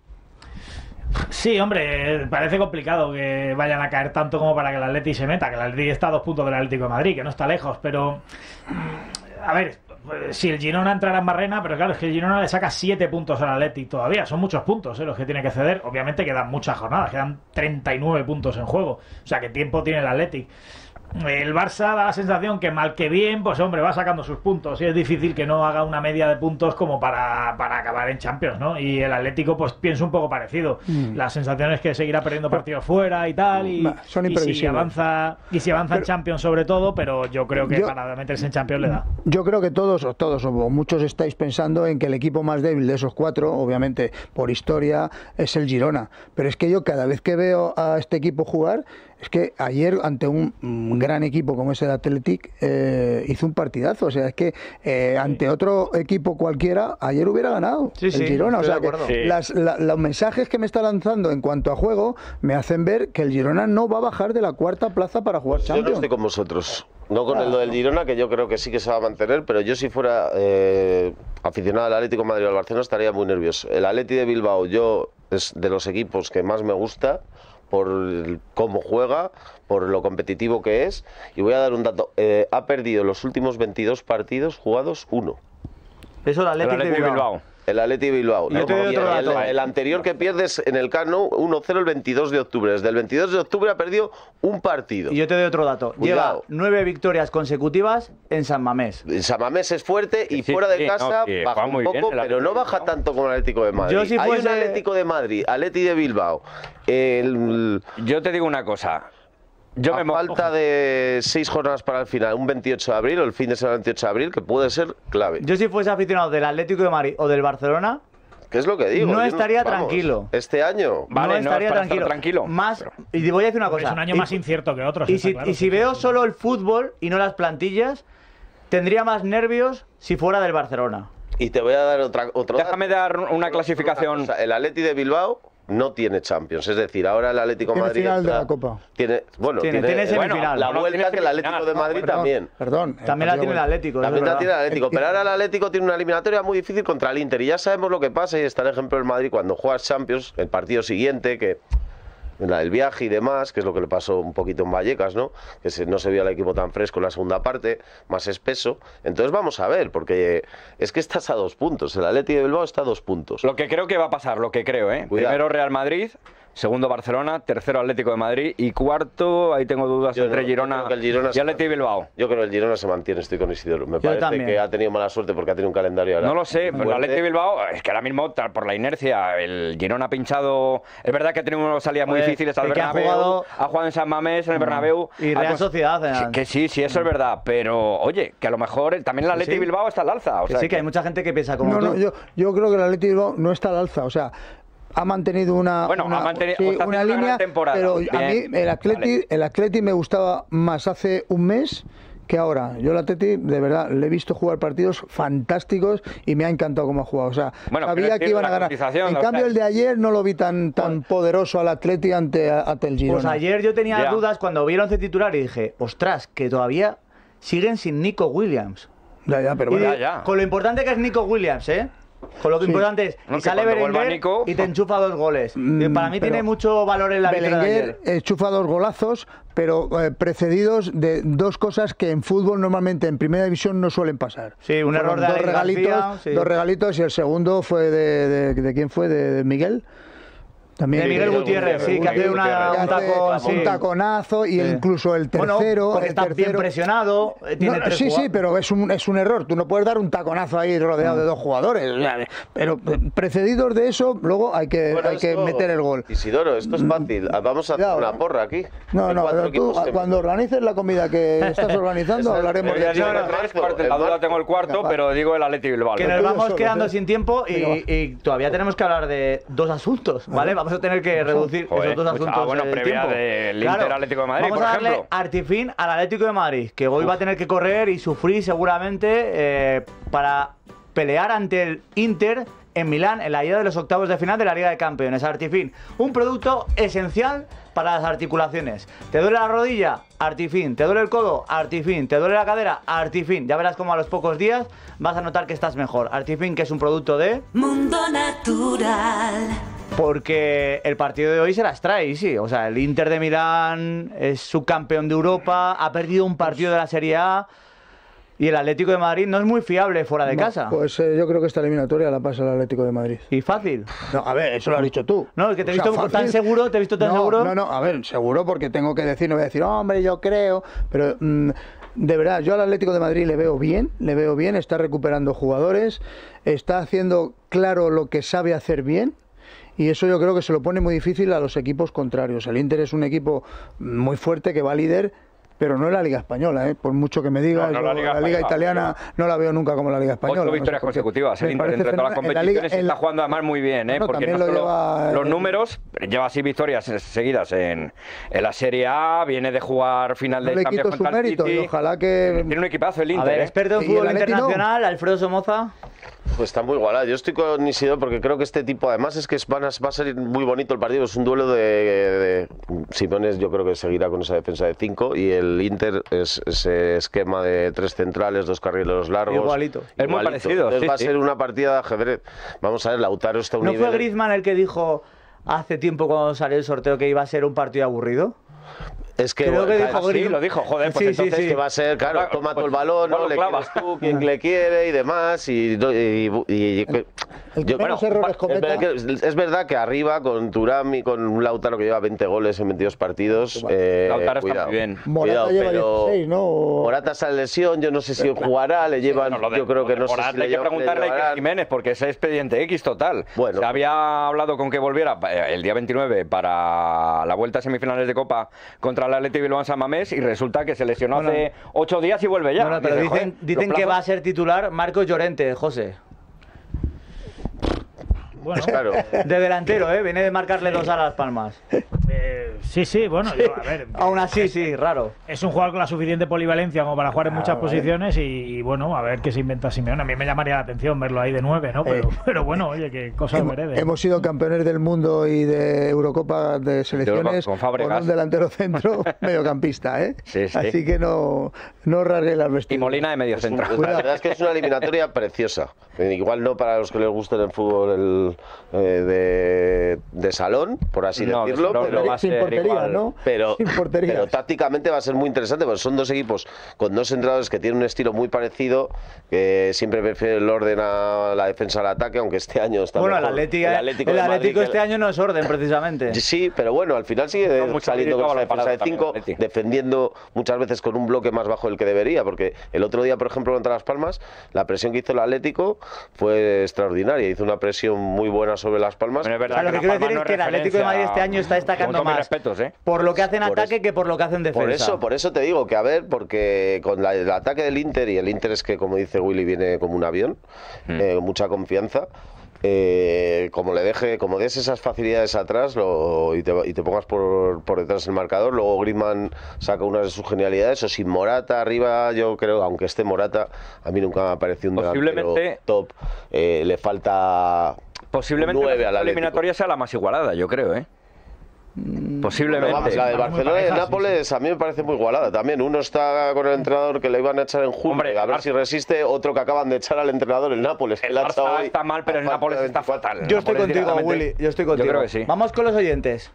Sí, hombre, parece complicado que vayan a caer tanto como para que el Atleti se meta, que el Atleti está a 2 puntos del Atlético de Madrid, que no está lejos, pero a ver, si el Girona entrará en barrena, pero claro, es que el Girona le saca 7 puntos al Atleti todavía, son muchos puntos los que tiene que ceder. Obviamente quedan muchas jornadas, quedan 39 puntos en juego, o sea, ¿qué tiempo tiene el Atleti? El Barça da la sensación que mal que bien, pues hombre, va sacando sus puntos y es difícil que no haga una media de puntos como para acabar en Champions, ¿no? Y el Atlético pues piensa un poco parecido. La sensación es que seguirá perdiendo partidos fuera y tal, y si avanza en Champions sobre todo, pero yo creo que para meterse en Champions le da. Yo creo que todos o muchos estáis pensando en que el equipo más débil de esos 4, obviamente por historia, es el Girona, pero es que yo cada vez que veo a este equipo jugar es que ayer ante un gran equipo como es el Athletic hizo un partidazo, o sea, es que ante otro equipo cualquiera ayer hubiera ganado el Girona, o sea, que los mensajes que me está lanzando en cuanto a juego me hacen ver que el Girona no va a bajar de la cuarta plaza para jugar Champions. Yo no estoy con vosotros. No con el del Girona, que yo creo que sí que se va a mantener, pero yo si fuera aficionado al Atlético de Madrid o al Barcelona estaría muy nervioso. El Atleti de Bilbao es de los equipos que más me gusta por cómo juega, por lo competitivo que es, y voy a dar un dato. Ha perdido los últimos 22 partidos jugados 1. Eso el Atleti de Bilbao. El Atleti de Bilbao. Yo te doy otro dato. El anterior que pierdes en el Camp Nou 1-0 el 22 de octubre. Desde el 22 de octubre ha perdido un partido. Y yo te doy otro dato. Lleva 9 victorias consecutivas en San Mamés. En San Mamés es fuerte y fuera de casa baja un poco, pero no baja tanto como el Atlético de Madrid. Hay un Atlético de Madrid, Atleti de Bilbao. Yo te digo una cosa. A falta de 6 jornadas para el final, un 28 de abril o el fin de semana 28 de abril, que puede ser clave. Yo si fuese aficionado del Atlético de Madrid o del Barcelona, ¿qué es lo que digo? No estaría tranquilo. Este año. Vale, no estaría tranquilo. Más, y te voy a decir una cosa. Es un año más incierto que otros. Y si veo solo el fútbol y no las plantillas, tendría más nervios si fuera del Barcelona. Y te voy a dar otro Déjame dar una clasificación. El Atleti de Bilbao no tiene Champions, es decir, ahora el Atlético de Madrid final de la Copa. Tiene semifinal. La vuelta que el Atlético de Madrid también. También la tiene el Atlético. También la tiene el Atlético, pero ahora el Atlético tiene una eliminatoria muy difícil contra el Inter y ya sabemos lo que pasa, y está el ejemplo del Madrid cuando juega Champions, el partido siguiente, que el viaje y demás, que es lo que le pasó un poquito en Vallecas, ¿no? Que no se vio al equipo tan fresco en la segunda parte, más espeso. Entonces vamos a ver, porque es que estás a 2 puntos. El Atleti de Bilbao está a 2 puntos. Lo que creo que va a pasar, Primero Real Madrid, segundo Barcelona, tercero Atlético de Madrid y cuarto, ahí tengo dudas entre Girona y Atleti de Bilbao. Yo creo que el Girona se mantiene, estoy con Isidoro. Me parece que ha tenido mala suerte porque ha tenido un calendario ahora. No lo sé, pero el Atleti de Bilbao, es que ahora mismo, por la inercia, el Girona ha pinchado. Es verdad que ha tenido unas salidas muy difíciles al Bernabéu, ha jugado en San Mamés, en el Bernabéu. Y Real Sociedad. Que sí, eso es verdad, pero oye, que a lo mejor también el Atleti de Bilbao está al alza. Que hay mucha gente que piensa como tú. Yo creo que el Atleti de Bilbao no está al alza, o sea, ha mantenido una línea, temporada. Pero a mí el Atleti me gustaba más hace un mes que ahora. Yo el Atleti, de verdad, le he visto jugar partidos fantásticos y me ha encantado cómo ha jugado. O sea, sabía que iban a ganar. En cambio, el de ayer no lo vi tan poderoso al Atleti ante el Girona. Pues ayer yo tenía dudas cuando vi el 11 titular y dije, ostras, que todavía siguen sin Nico Williams. Pero con lo importante que es Nico Williams, con lo que importante es, y sale Berenguer y te enchufa 2 goles. Para mí tiene mucho valor en la victoria de ayer. Enchufa 2 golazos, pero precedidos de 2 cosas que en fútbol normalmente en primera división no suelen pasar. Sí, un error de dos regalitos, García, dos regalitos, y el segundo fue de ¿quién fue? ¿De Miguel? También de Miguel Gutiérrez, que hace un taconazo, y incluso el tercero. Porque está bien presionado. Pero es un error. Tú no puedes dar un taconazo ahí rodeado de 2 jugadores. Pero precedidos de eso, luego hay que meter el gol. Isidoro, esto es fácil. Vamos a hacer una porra aquí. Tú, cuando organices la comida que estás organizando, hablaremos de eso. La duda tengo el cuarto, pero digo el Atleti Bilbao. Que nos vamos quedando sin tiempo y todavía tenemos que hablar de 2 asuntos, ¿vale? Vamos a tener que reducir esos 2 asuntos previa del Inter Atlético de Madrid, vamos a darle artifín al Atlético de Madrid, que hoy va a tener que correr y sufrir seguramente para pelear ante el Inter en Milán en la ida de los octavos de final de la Liga de Campeones. Artifín, un producto esencial para las articulaciones. ¿Te duele la rodilla? Artifín. ¿Te duele el codo? Artifín. ¿Te duele la cadera? Artifín. Ya verás cómo a los pocos días vas a notar que estás mejor. Artifín, que es un producto de Mundo Natural. Porque el partido de hoy se las trae, sí. O sea, el Inter de Milán es subcampeón de Europa, ha perdido un partido de la Serie A. Y el Atlético de Madrid no es muy fiable fuera de casa. Pues yo creo que esta eliminatoria la pasa el Atlético de Madrid. ¿Y fácil? No, a ver, eso lo has dicho tú. No, es que te he visto tan seguro, seguro. No, a ver, seguro porque tengo que decir, no voy a decir, hombre, yo creo, pero de verdad, yo al Atlético de Madrid le veo bien, está recuperando jugadores, está haciendo claro lo que sabe hacer bien. Y eso yo creo que se lo pone muy difícil a los equipos contrarios. El Inter es un equipo muy fuerte que va líder, pero no en la Liga Española, por mucho que me digas. No, la Liga Italiana no la veo nunca como la Liga Española. 8 victorias consecutivas, el Inter entre todas las competiciones, y está jugando además muy bien, porque no solo los números, lleva 6 victorias seguidas en la Serie A, viene de jugar final de Champions contra el City. Ojalá que... Tiene un equipazo el Inter. A ver, experto en fútbol internacional, Alfredo Somoza. Pues está muy igualado. Yo estoy con Isidro porque creo que este tipo, además, es que va a ser muy bonito el partido. Es un duelo de Simeone, yo creo que seguirá con esa defensa de 5, y el Inter es ese esquema de 3 centrales, 2 carrileros largos. Igualito. Es muy parecido. Entonces va a ser una partida de ajedrez. Vamos a ver, Lautaro está a un nivel... ¿No fue Griezmann el que dijo hace tiempo cuando salió el sorteo que iba a ser un partido aburrido? Es que creo que dijo sí, lo dijo, joder, pues entonces que va a ser, claro, toma tú el balón, ¿no? Le quieres tú, quien le quiere y demás, es verdad que arriba con Thuram y con un Lautaro que lleva 20 goles en 22 partidos, Lautaro cuidado, está muy bien. Morata lleva 16, ¿no? Morata está en lesión, yo no sé si jugará, le llevan, yo creo que no sé si hay que preguntarle a Iker Jiménez, porque es expediente X total. Bueno. Se había hablado con que volviera el día 29 para la vuelta a semifinales de Copa contra el Athletic Bilbao en San Mamés, y resulta que se lesionó hace 8 días y vuelve ya. Bueno, pero dicen que va a ser titular Marcos Llorente, José. Bueno, claro. De delantero, viene de marcarle 2 a Las Palmas. Sí, bueno, yo, a ver. Aún así, sí, raro. Es un jugador con la suficiente polivalencia como para jugar en muchas posiciones y bueno, a ver qué se inventa Simeone. A mí me llamaría la atención verlo ahí de 9, ¿no? Pero bueno, oye, qué cosas veré. Hemos sido campeones del mundo y de Eurocopa de selecciones con un delantero centro mediocampista, Sí. Así que no rasgué las vestiduras. Y Molina de medio centro. La verdad es que es una eliminatoria preciosa. Igual no para los que les guste el fútbol de salón, por así decirlo, pero va a ser portería, igual. ¿no? Pero Pero tácticamente va a ser muy interesante, porque son 2 equipos con 2 entrenadores que tienen un estilo muy parecido, que siempre prefieren el orden a la defensa al ataque, aunque este año está bueno, mejor. el Atlético este año no es orden, precisamente. Sí, pero bueno, al final sigue saliendo con la defensa de 5, defendiendo muchas veces con un bloque más bajo del que debería, porque el otro día, por ejemplo, contra Las Palmas, la presión que hizo el Atlético fue extraordinaria, hizo una presión muy buena sobre Las Palmas. Bueno, lo que quiero decir es que el Atlético de Madrid este año está destacando más por lo que hace en ataque que por lo que hace en defensa. Por eso te digo que, a ver, porque con el ataque del Inter, y el Inter es que, como dice Willy, viene como un avión, mucha confianza. Como des esas facilidades atrás y te pongas por detrás del marcador, luego Griezmann saca una de sus genialidades, o sin Morata arriba, yo creo, aunque esté Morata, a mí nunca me ha parecido un delantero top, le falta posiblemente 9 la eliminatoria sea la más igualada, yo creo, Posiblemente. Vamos, la del Barcelona y el Nápoles a mí me parece muy igualada también. Uno está con el entrenador que le iban a echar en junio, a ver si resiste, otro que acaban de echar al entrenador el Nápoles. El Barça está mal, pero el Nápoles está fatal. Yo estoy contigo, Willy, yo estoy contigo. Yo creo que sí. Vamos con los oyentes.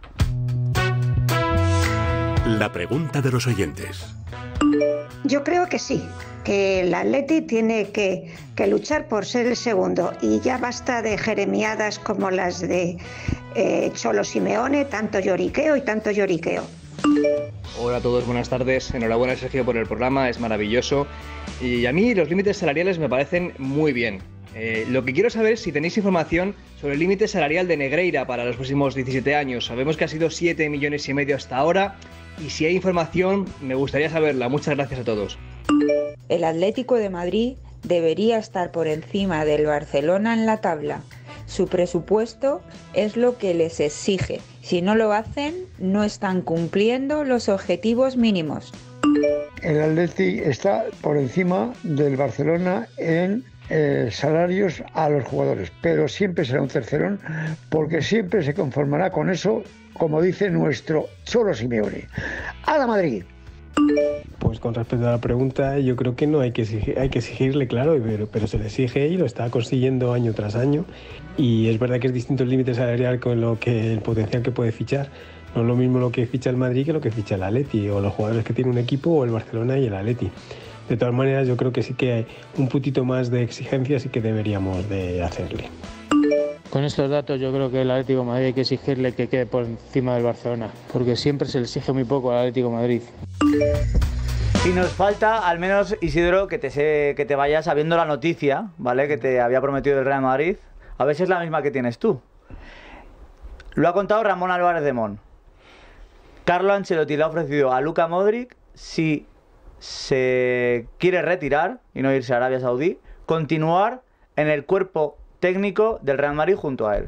La pregunta de los oyentes. Yo creo que sí, que el Atleti tiene que luchar por ser el segundo, y ya basta de jeremiadas como las de Cholo Simeone, tanto lloriqueo y tanto lloriqueo. Hola a todos, buenas tardes. Enhorabuena, Sergio, por el programa, es maravilloso. Y a mí los límites salariales me parecen muy bien. Lo que quiero saber es si tenéis información sobre el límite salarial de Negreira para los próximos 17 años. Sabemos que ha sido 7,5 millones hasta ahora, y si hay información me gustaría saberla. Muchas gracias a todos. El Atlético de Madrid debería estar por encima del Barcelona en la tabla. Su presupuesto es lo que les exige. Si no lo hacen, no están cumpliendo los objetivos mínimos. El Atleti está por encima del Barcelona en salarios a los jugadores, pero siempre será un tercerón, porque siempre se conformará con eso, como dice nuestro Cholo Simeone. ¡A la Madrid! Pues con respecto a la pregunta, yo creo que no hay que exigirle, claro, pero se le exige y lo está consiguiendo año tras año. Y es verdad que es distinto el límite salarial con el potencial que puede fichar. No es lo mismo lo que ficha el Madrid que lo que ficha el Atleti, o los jugadores que tiene un equipo, o el Barcelona y el Atleti. De todas maneras, yo creo que sí que hay un puntito más de exigencia, sí que deberíamos de hacerle. Con estos datos yo creo que el Atlético de Madrid hay que exigirle que quede por encima del Barcelona, porque siempre se le exige muy poco al Atlético de Madrid. Y nos falta, al menos, Isidro, que te vayas sabiendo la noticia, ¿vale? Que te había prometido el Real Madrid. A ver si es la misma que tienes tú. Lo ha contado Ramón Álvarez de Mon. Carlo Ancelotti le ha ofrecido a Luka Modric si se quiere retirar y no irse a Arabia Saudí, continuar en el cuerpo técnico del Real Madrid junto a él.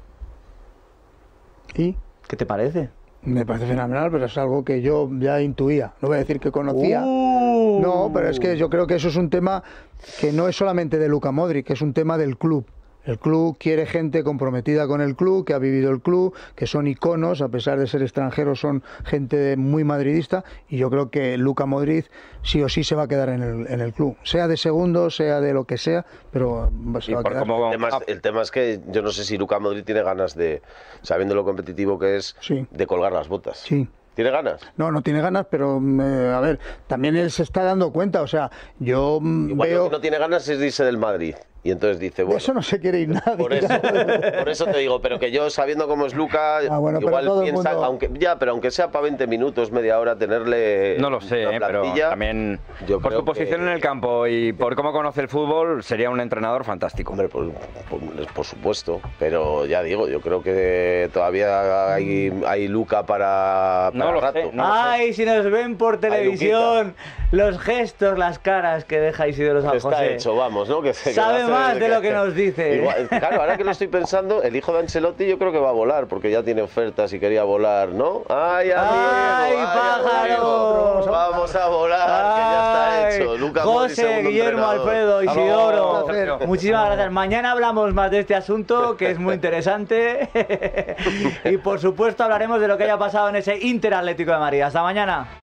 ¿Y qué te parece? Me parece fenomenal, pero es algo que yo ya intuía. No voy a decir que conocía. No, pero es que yo creo que eso es un tema que no es solamente de Luka Modric, que es un tema del club. El club quiere gente comprometida con el club, que ha vivido el club, que son iconos, a pesar de ser extranjeros, son gente muy madridista, y yo creo que Luka Modric sí o sí se va a quedar en el club, sea de segundo, sea de lo que sea, pero se va a quedar. El tema es que yo no sé si Luka Modric tiene ganas de, sabiendo lo competitivo que es, de colgar las botas. Sí. ¿Tiene ganas? No tiene ganas, pero a ver, también él se está dando cuenta, o sea, yo igual veo... Lo que no tiene ganas es de irse del Madrid. Y entonces dice, bueno... Eso no se quiere ir nadie. Por eso te digo, pero que yo sabiendo cómo es Luka, bueno, igual piensa, mundo... pero aunque sea para 20 minutos, media hora, tenerle... No lo sé, pero también por su posición en el campo y por cómo conoce el fútbol, sería un entrenador fantástico. Hombre, por supuesto, pero ya digo, yo creo que todavía hay Luka para rato. Ay, si nos ven por televisión, los gestos, las caras que deja Isidoro San José. Está hecho, vamos, ¿no? Sabe más de lo que nos dice. Igual, claro, ahora que lo estoy pensando, el hijo de Ancelotti yo creo que va a volar, porque ya tiene ofertas y quería volar, ¿no? ¡Ay, pájaro! Vamos a volar, que ya está hecho. Luka Modric, José, Guillermo, Alfredo, Isidoro, muchísimas gracias. Mañana hablamos más de este asunto, que es muy interesante. Y por supuesto hablaremos de lo que haya pasado en ese Inter Atlético de Madrid. Hasta mañana.